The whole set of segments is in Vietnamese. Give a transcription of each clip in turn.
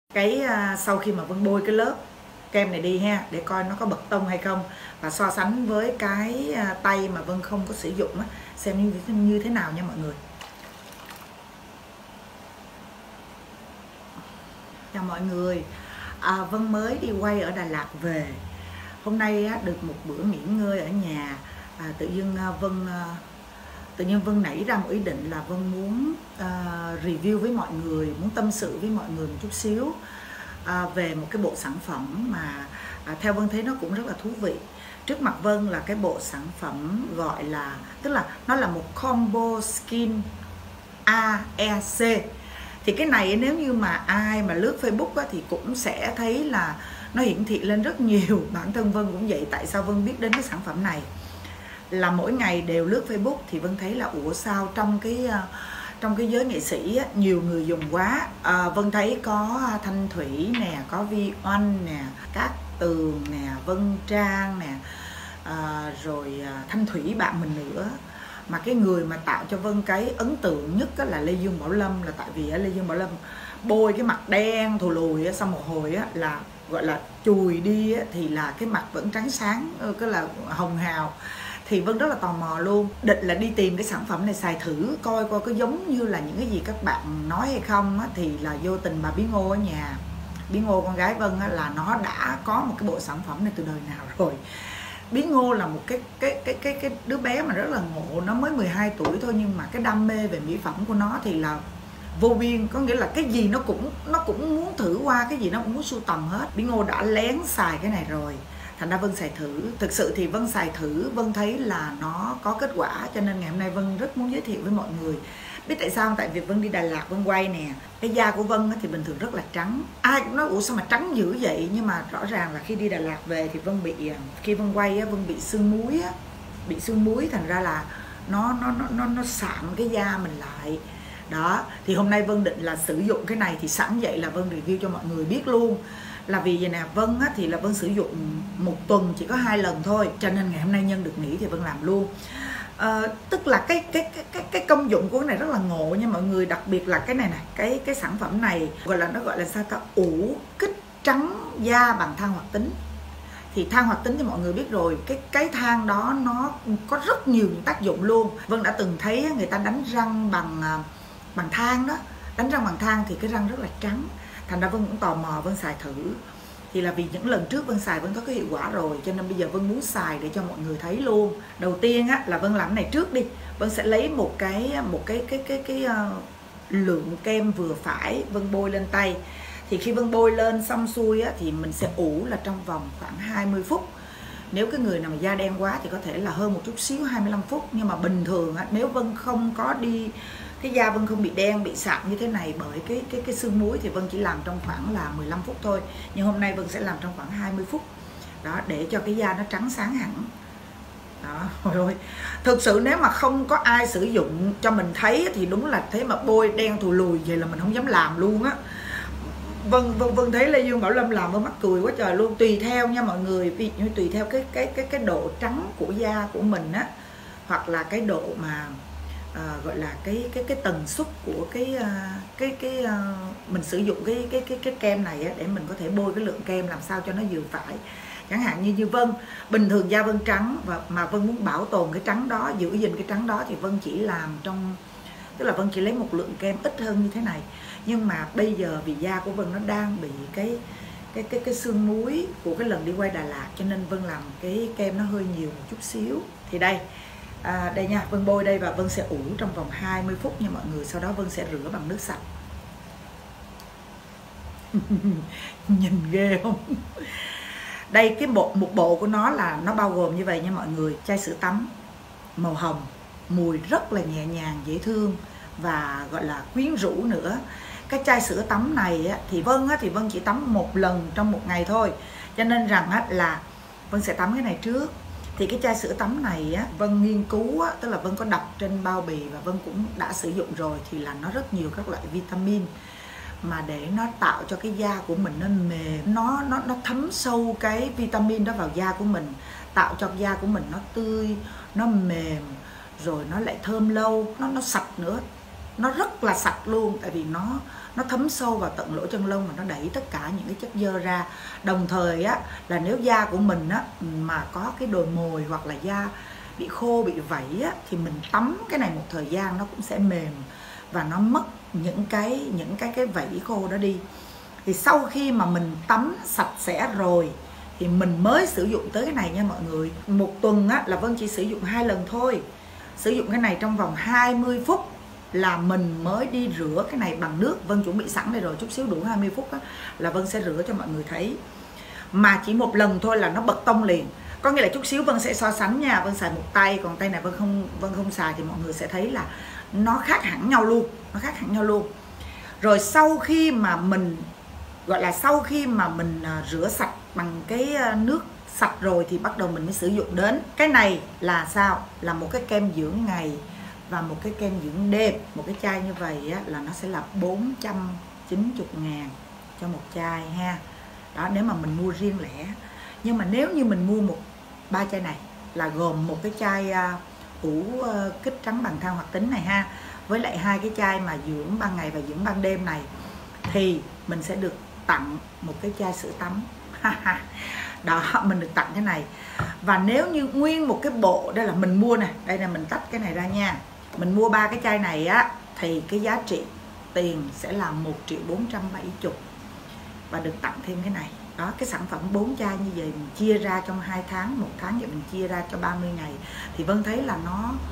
Sau khi mà Vân bôi cái lớp kem này đi ha, để coi nó có bật tông hay không, và so sánh với cái tay mà Vân không có sử dụng á, xem như thế nào nha mọi người. Chào mọi người, Vân mới đi quay ở Đà Lạt về. Hôm nay á, được một bữa nghỉ ngơi ở nhà, tự nhiên Vân nảy ra một ý định là Vân muốn review với mọi người, muốn tâm sự với mọi người một chút xíu về một cái bộ sản phẩm mà theo Vân thấy nó cũng rất là thú vị. Trước mặt Vân là cái bộ sản phẩm gọi là, tức là nó là một combo skin AEC. Thì cái này nếu như mà ai mà lướt Facebook á, thì cũng sẽ thấy là nó hiển thị lên rất nhiều. Bản thân Vân cũng vậy. Tại sao Vân biết đến cái sản phẩm này? Là mỗi ngày đều lướt Facebook thì Vân thấy là ủa sao trong cái giới nghệ sĩ á, nhiều người dùng quá. Vân thấy có Thanh Thủy nè, có Vi Oanh nè, Cát Tường nè, Vân Trang nè, rồi Thanh Thủy bạn mình nữa. Mà cái người mà tạo cho Vân cái ấn tượng nhất là Lê Dương Bảo Lâm, là tại vì Lê Dương Bảo Lâm bôi cái mặt đen thù lùi xong một hồi là gọi là chùi đi thì là cái mặt vẫn trắng sáng, cái là hồng hào. Thì Vân rất là tò mò luôn, định là đi tìm cái sản phẩm này xài thử coi có giống như là những cái gì các bạn nói hay không. Thì là vô tình bà Bí Ngô ở nhà, Bí Ngô con gái Vân là nó đã có một cái bộ sản phẩm này từ đời nào rồi. Bí Ngô là một cái đứa bé mà rất là ngộ, nó mới 12 tuổi thôi, nhưng mà cái đam mê về mỹ phẩm của nó thì là vô biên. Có nghĩa là cái gì nó cũng muốn thử qua, cái gì nó cũng muốn sưu tầm hết. Bí Ngô đã lén xài cái này rồi, thành ra Vân xài thử. Thực sự thì Vân xài thử, Vân thấy là nó có kết quả, cho nên ngày hôm nay Vân rất muốn giới thiệu với mọi người. Biết tại sao? Tại vì Vân đi Đà Lạt Vân quay nè, cái da của Vân thì bình thường rất là trắng. Ai cũng nói ủa sao mà trắng dữ vậy, nhưng mà rõ ràng là khi đi Đà Lạt về thì Vân khi Vân quay Vân bị sương muối, thành ra là nó sạm cái da mình lại. Đó, thì hôm nay Vân định là sử dụng cái này, thì sẵn vậy là Vân review cho mọi người biết luôn. Là vì vậy nè, Vân thì là Vân sử dụng một tuần chỉ có 2 lần thôi, cho nên ngày hôm nay nhân được nghỉ thì Vân làm luôn. Tức là cái công dụng của cái này rất là ngộ nha mọi người, đặc biệt là cái này này, cái sản phẩm này gọi là sao ta, ủ kích trắng da bằng than hoạt tính. Thì than hoạt tính thì mọi người biết rồi, cái than đó nó có rất nhiều những tác dụng luôn. Vân đã từng thấy người ta đánh răng bằng than đó, đánh răng bằng than thì cái răng rất là trắng. Thành ra Vân cũng tò mò, Vân xài thử. Thì là vì những lần trước Vân xài Vân có cái hiệu quả rồi, cho nên bây giờ Vân muốn xài để cho mọi người thấy luôn. Đầu tiên là Vân làm cái này trước đi. Vân sẽ lấy một cái lượng kem vừa phải, Vân bôi lên tay. Thì khi Vân bôi lên xong xuôi thì mình sẽ ủ là trong vòng khoảng 20 phút. Nếu cái người nào mà da đen quá thì có thể là hơn một chút xíu, 25 phút. Nhưng mà bình thường nếu Vân không có đi, cái da Vân không bị đen, bị sạm như thế này bởi cái sương muối, thì Vân chỉ làm trong khoảng là 15 phút thôi. Nhưng hôm nay Vân sẽ làm trong khoảng 20 phút. Đó, để cho cái da nó trắng sáng hẳn. Đó, rồi. Thực sự nếu mà không có ai sử dụng cho mình thấy thì đúng là thế mà bôi đen thù lùi vậy là mình không dám làm luôn á. Vân thấy Lê Dương Bảo Lâm làm Vân mắc cười quá trời luôn. Tùy theo nha mọi người, ví dụ như tùy theo cái độ trắng của da của mình á, hoặc là cái độ mà gọi là cái tần suất của mình sử dụng cái kem này để mình có thể bôi cái lượng kem làm sao cho nó vừa phải. Chẳng hạn như Vân bình thường da Vân trắng, mà Vân muốn bảo tồn cái trắng đó, giữ gìn cái trắng đó, thì Vân chỉ làm tức là Vân chỉ lấy một lượng kem ít hơn như thế này. Nhưng mà bây giờ vì da của Vân nó đang bị cái sương muối của cái lần đi quay Đà Lạt, cho nên Vân làm cái kem nó hơi nhiều một chút xíu. Thì đây đây nha, Vân bôi đây và Vân sẽ ủ trong vòng 20 phút nha mọi người. Sau đó Vân sẽ rửa bằng nước sạch. Nhìn ghê không? Đây, một bộ của nó là nó bao gồm như vậy nha mọi người. Chai sữa tắm màu hồng, mùi rất là nhẹ nhàng, dễ thương và gọi là quyến rũ nữa. Cái chai sữa tắm này thì Vân chỉ tắm một lần trong một ngày thôi, cho nên rằng là Vân sẽ tắm cái này trước. Thì cái chai sữa tắm này Vân nghiên cứu tức là Vân có đọc trên bao bì và Vân cũng đã sử dụng rồi, thì là nó rất nhiều các loại vitamin mà để nó tạo cho cái da của mình nó mềm, nó thấm sâu cái vitamin đó vào da của mình, tạo cho da của mình nó tươi, nó mềm, rồi nó lại thơm lâu, nó sạch nữa. nó rất là sạch luôn, tại vì nó thấm sâu vào tận lỗ chân lông và nó đẩy tất cả những cái chất dơ ra. Đồng thời á là nếu da của mình á mà có cái đồi mồi hoặc là da bị khô, bị vẩy á, thì mình tắm cái này một thời gian nó cũng sẽ mềm và nó mất những cái vẩy khô đó đi. Thì sau khi mà mình tắm sạch sẽ rồi thì mình mới sử dụng tới cái này nha mọi người. Một tuần á là Vân chỉ sử dụng 2 lần thôi. Sử dụng cái này trong vòng 20 phút là mình mới đi rửa cái này bằng nước. Vân chuẩn bị sẵn đây rồi, chút xíu đủ 20 phút á, là Vân sẽ rửa cho mọi người thấy. Mà chỉ một lần thôi là nó bật tông liền. Có nghĩa là chút xíu Vân sẽ so sánh nha. Vân xài một tay, còn tay này Vân không xài thì mọi người sẽ thấy là nó khác hẳn nhau luôn. Nó khác hẳn nhau luôn. Rồi sau khi mà mình rửa sạch bằng cái nước sạch rồi thì bắt đầu mình mới sử dụng đến. Cái này là sao? Là một cái kem dưỡng ngày và một cái kem dưỡng đêm. Một cái chai như vậy á, là nó sẽ là 490.000 cho một chai ha. Đó, nếu mà mình mua riêng lẻ. Nhưng mà nếu như mình mua 3 chai này là gồm một cái chai ủ kích trắng bằng than hoạt tính này ha, với lại 2 cái chai mà dưỡng ban ngày và dưỡng ban đêm này, thì mình sẽ được tặng một cái chai sữa tắm. Đó, mình được tặng cái này. Và nếu như nguyên một cái bộ, đây là mình mua nè, đây là mình tách cái này ra nha, mình mua 3 cái chai này á thì cái giá trị tiền sẽ là 1.470.000 và được tặng thêm cái này. Đó, cái sản phẩm 4 chai như vậy mình chia ra trong 2 tháng, 1 tháng vậy mình chia ra cho 30 ngày thì Vân thấy là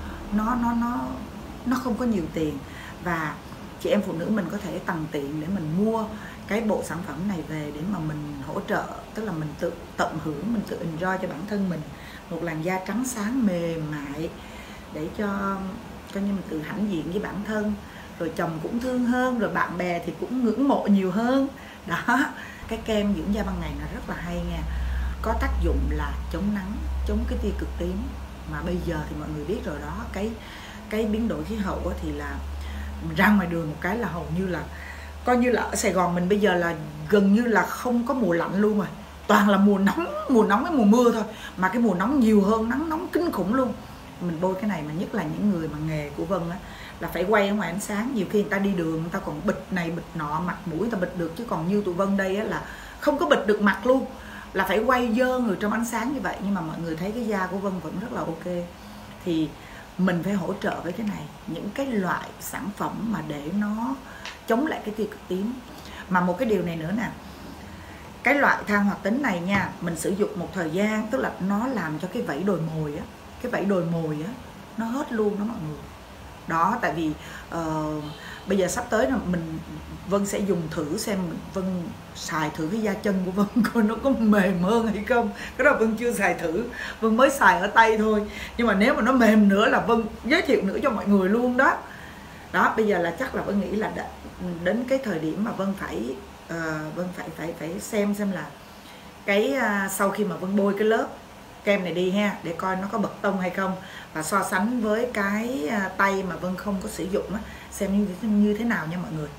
nó không có nhiều tiền, và chị em phụ nữ mình có thể tằn tiện để mình mua cái bộ sản phẩm này về để mà mình hỗ trợ, tức là mình tự tận hưởng, mình tự enjoy cho bản thân mình một làn da trắng sáng mềm mại, để cho coi như mình tự hãnh diện với bản thân, rồi chồng cũng thương hơn, rồi bạn bè thì cũng ngưỡng mộ nhiều hơn. Đó, cái kem dưỡng da ban ngày nó rất là hay nha, có tác dụng là chống nắng, chống cái tia cực tím. Mà bây giờ thì mọi người biết rồi đó, cái biến đổi khí hậu thì là ra ngoài đường một cái là hầu như là coi như là ở Sài Gòn mình bây giờ là gần như là không có mùa lạnh luôn rồi, toàn là mùa nóng với mùa mưa thôi, mà cái mùa nóng nhiều hơn, nắng nóng kinh khủng luôn. Mình bôi cái này mà nhất là những người mà nghề của Vân á là phải quay ở ngoài ánh sáng, nhiều khi người ta đi đường người ta còn bịt này bịt nọ, mặt mũi người ta bịt được, chứ còn như tụi Vân đây á là không có bịt được mặt luôn, là phải quay dơ người trong ánh sáng như vậy. Nhưng mà mọi người thấy cái da của Vân vẫn rất là ok. Thì mình phải hỗ trợ với cái này, những cái loại sản phẩm mà để nó chống lại cái tia cực tím. Mà một cái điều này nữa nè, cái loại than hoạt tính này nha, mình sử dụng một thời gian, tức là nó làm cho cái vảy đồi mồi á, nó hết luôn đó mọi người. Đó, tại vì bây giờ sắp tới là Vân sẽ dùng thử xem, Vân xài thử cái da chân của Vân coi nó có mềm hơn hay không. Cái đó Vân chưa xài thử, Vân mới xài ở tay thôi. Nhưng mà nếu mà nó mềm nữa là Vân giới thiệu nữa cho mọi người luôn đó. Đó, bây giờ là chắc là Vân nghĩ là đến cái thời điểm mà Vân phải xem là cái sau khi mà Vân bôi cái lớp kem này đi ha, để coi nó có bật tông hay không, và so sánh với cái tay mà Vân không có sử dụng á, xem như thế nào nha mọi người.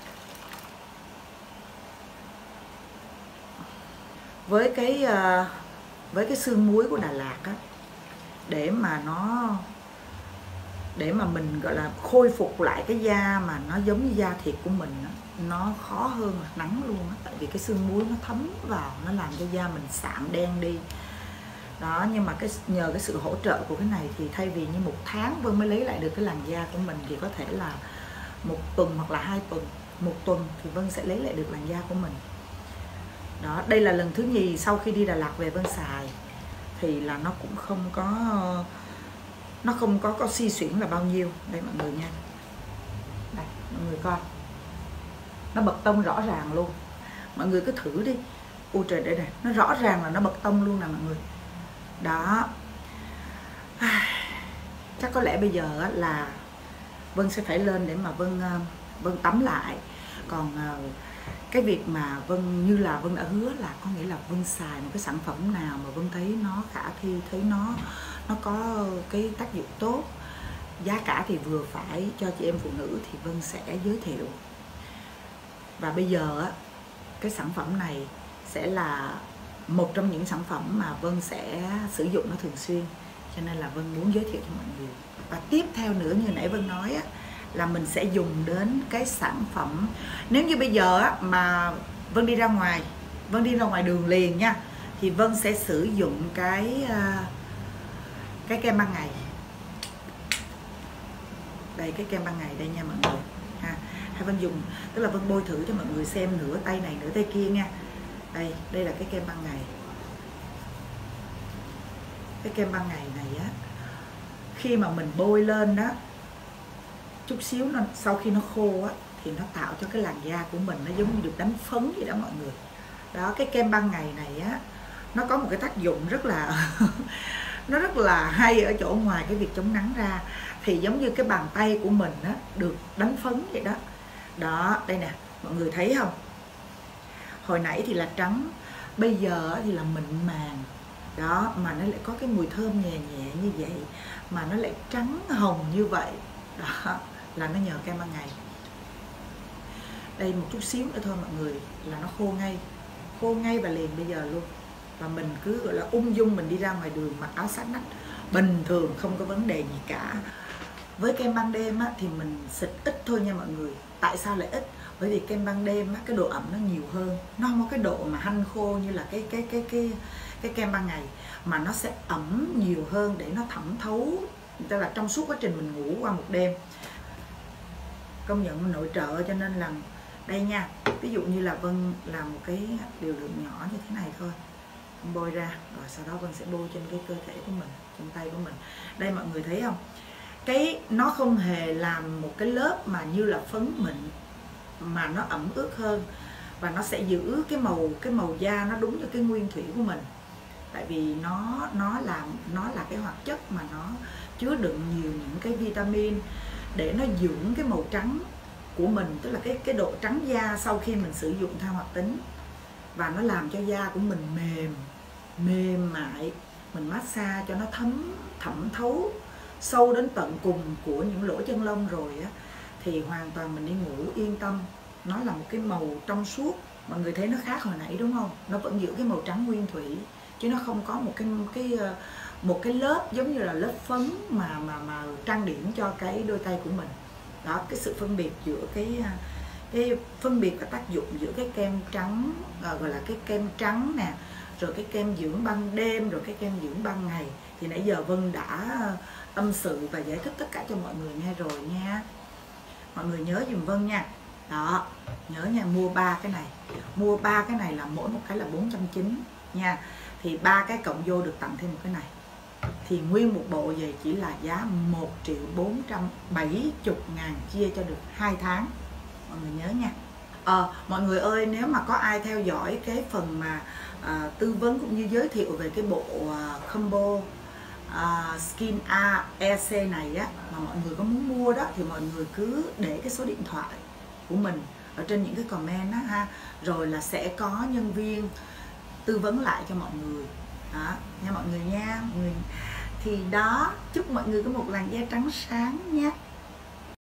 Với cái xương muối của Đà Lạt á, để mà mình gọi là khôi phục lại cái da mà nó giống như da thịt của mình á, nó khó hơn là nắng luôn á, tại vì cái xương muối nó thấm vào, nó làm cho da mình sạm đen đi. Đó, nhưng mà nhờ cái sự hỗ trợ của cái này thì thay vì như 1 tháng Vân mới lấy lại được cái làn da của mình, thì có thể là 1 tuần hoặc là 2 tuần. 1 tuần thì Vân sẽ lấy lại được làn da của mình. Đó, đây là lần thứ nhì sau khi đi Đà Lạt về Vân xài, thì là nó cũng không có suy xuyển là bao nhiêu. Đây mọi người nha, đây mọi người coi, nó bật tông rõ ràng luôn. Mọi người cứ thử đi. Ôi trời, đây này, nó rõ ràng là nó bật tông luôn nè mọi người. Đó, chắc có lẽ bây giờ là Vân sẽ phải lên để mà Vân tắm lại. Còn cái việc mà Vân như là Vân đã hứa là có nghĩa là Vân xài một cái sản phẩm nào mà Vân thấy nó khả thi, thấy nó có cái tác dụng tốt, giá cả thì vừa phải cho chị em phụ nữ, thì Vân sẽ giới thiệu. Và bây giờ á, cái sản phẩm này sẽ là một trong những sản phẩm mà Vân sẽ sử dụng nó thường xuyên, cho nên là Vân muốn giới thiệu cho mọi người. Và tiếp theo nữa, như nãy Vân nói á, là mình sẽ dùng đến cái sản phẩm. Nếu như bây giờ á, mà Vân đi ra ngoài đường liền nha, thì Vân sẽ sử dụng cái kem ban ngày. Đây, cái kem ban ngày đây nha mọi người ha. Hay Vân dùng, tức là Vân bôi thử cho mọi người xem nửa tay này nửa tay kia nha. Đây là cái kem ban ngày. Cái kem ban ngày này á, khi mà mình bôi lên đó chút xíu, sau khi nó khô á, thì nó tạo cho cái làn da của mình nó giống như được đánh phấn vậy đó mọi người. Đó, cái kem ban ngày này á, nó có một cái tác dụng rất là nó rất là hay ở chỗ, ngoài cái việc chống nắng ra thì giống như cái bàn tay của mình á, được đánh phấn vậy đó. Đó, đây nè, mọi người thấy không? Hồi nãy thì là trắng, bây giờ thì là mịn màng. Đó, mà nó lại có cái mùi thơm nhẹ nhẹ như vậy, mà nó lại trắng hồng như vậy. Đó, là nó nhờ kem ban ngày. Đây một chút xíu nữa thôi mọi người là nó khô ngay và liền bây giờ luôn. Và mình cứ gọi là ung dung mình đi ra ngoài đường mặc áo sát nách bình thường, không có vấn đề gì cả. Với kem ban đêm á, thì mình xịt ít thôi nha mọi người. Tại sao lại ít? Bởi vì kem ban đêm á, cái độ ẩm nó nhiều hơn, nó không có cái độ mà hanh khô như là cái kem ban ngày, mà nó sẽ ẩm nhiều hơn để nó thẩm thấu, tức là trong suốt quá trình mình ngủ qua một đêm. Công nhận nội trợ, cho nên là đây nha, ví dụ như là Vân làm một cái liều lượng nhỏ như thế này thôi, bôi ra rồi sau đó Vân sẽ bôi trên cái cơ thể của mình, trên tay của mình. Đây mọi người thấy không, cái nó không hề làm một cái lớp mà như là phấn mịn, mà nó ẩm ướt hơn, và nó sẽ giữ cái màu da nó đúng như cái nguyên thủy của mình. Tại vì nó là cái hoạt chất mà nó chứa đựng nhiều những cái vitamin để nó dưỡng cái màu trắng của mình, tức là cái độ trắng da sau khi mình sử dụng than hoạt tính. Và nó làm cho da của mình mềm mại, mình massage cho nó thẩm thấu sâu đến tận cùng của những lỗ chân lông rồi á, thì hoàn toàn mình đi ngủ yên tâm. Nó là một cái màu trong suốt, mọi người thấy nó khác hồi nãy đúng không? Nó vẫn giữ cái màu trắng nguyên thủy, chứ nó không có một cái lớp giống như là lớp phấn mà trang điểm cho cái đôi tay của mình. Đó, cái sự phân biệt giữa cái phân biệt và tác dụng giữa cái kem trắng, gọi là cái kem trắng nè, rồi cái kem dưỡng ban đêm, rồi cái kem dưỡng ban ngày, thì nãy giờ Vân đã tâm sự và giải thích tất cả cho mọi người nghe rồi nha. Mọi người nhớ giùm Vân nha. Đó, nhớ nha, mua 3 cái này là mỗi một cái là 490 nha. Thì 3 cái cộng vô được tặng thêm một cái này, thì nguyên một bộ về chỉ là giá 1.470.000 chia cho được 2 tháng. Mọi người nhớ nha. Mọi người ơi, nếu mà có ai theo dõi cái phần mà tư vấn cũng như giới thiệu về cái bộ combo Skin A EC này á, mà mọi người có muốn mua đó, thì mọi người cứ để cái số điện thoại của mình ở trên những cái comment á ha, rồi là sẽ có nhân viên tư vấn lại cho mọi người đó, nha mọi người nha. Thì đó, chúc mọi người có một làn da trắng sáng nhé.